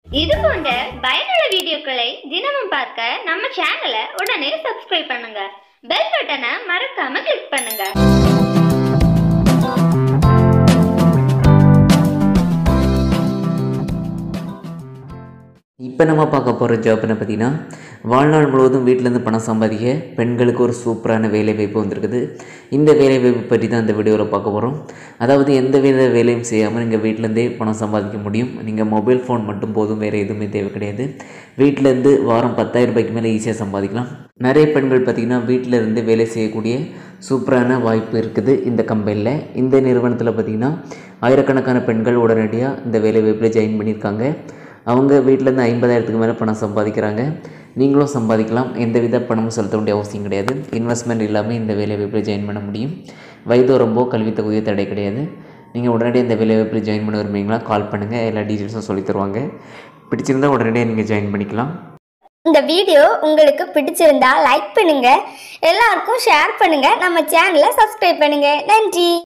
இது போன்ற பயனுள்ள வீடியோக்களை தினமும் பார்க்க நம்ம சேனலை உடனே சப்ஸ்கிரைப் பண்ணுங்க. பெல் பட்டனை மறக்காம கிளிக் பண்ணுங்க. இப்போ நம்ம பார்க்க போகிற ஜாப்னு பார்த்தீங்கன்னா, வாழ்நாள் முழுவதும் வீட்டிலேருந்து பணம் சம்பாதிக்க பெண்களுக்கு ஒரு சூப்பரான வேலைவாய்ப்பு வந்திருக்குது. இந்த வேலைவாய்ப்பு பற்றி தான் இந்த வீடியோவில் பார்க்க போகிறோம். அதாவது எந்த வித வேலையும் செய்யாமல் நீங்கள் வீட்டிலேருந்தே பணம் சம்பாதிக்க முடியும். நீங்கள் மொபைல் ஃபோன் மட்டும் போதும், வேறு எதுவுமே தேவை கிடையாது. வீட்டிலேருந்து வாரம் 10,000 ரூபாய்க்கு மேலே ஈஸியாக சம்பாதிக்கலாம். நிறைய பெண்கள் பார்த்திங்கன்னா வீட்டில் இருந்து வேலை செய்யக்கூடிய சூப்பரான வாய்ப்பு இருக்குது இந்த கம்பெனியில். இந்த நிறுவனத்தில் பார்த்திங்கன்னா ஆயிரக்கணக்கான பெண்கள் உடனடியாக இந்த வேலைவாய்ப்பில் ஜாயின் பண்ணியிருக்காங்க. அவங்க வீட்டிலேருந்து 50,000க்கு மேலே பணம் சம்பாதிக்கிறாங்க. நீங்களும் சம்பாதிக்கலாம். எந்தவித பணமும் செலுத்த வேண்டிய அவசியம் கிடையாது. இன்வெஸ்ட்மெண்ட் இல்லாமல் இந்த வேலைவாய்ப்பில் ஜாயின் பண்ண முடியும். வயது வரம்போ கல்வி தகுதியோ தடை கிடையாது. நீங்கள் உடனடியாக இந்த வேலைவாய்ப்பில் ஜாயின் பண்ண விரும்புறீங்களா? கால் பண்ணுங்கள். எல்லா டீட்டெயில்ஸும் சொல்லி தருவாங்க. பிடிச்சிருந்தால் உடனடியாக நீங்கள் ஜாயின் பண்ணிக்கலாம். இந்த வீடியோ உங்களுக்கு பிடிச்சிருந்தா லைக் பண்ணுங்க, எல்லாருக்கும் ஷேர் பண்ணுங்க, நம்ம சேனலை சப்ஸ்கிரைப் பண்ணுங்க. நன்றி.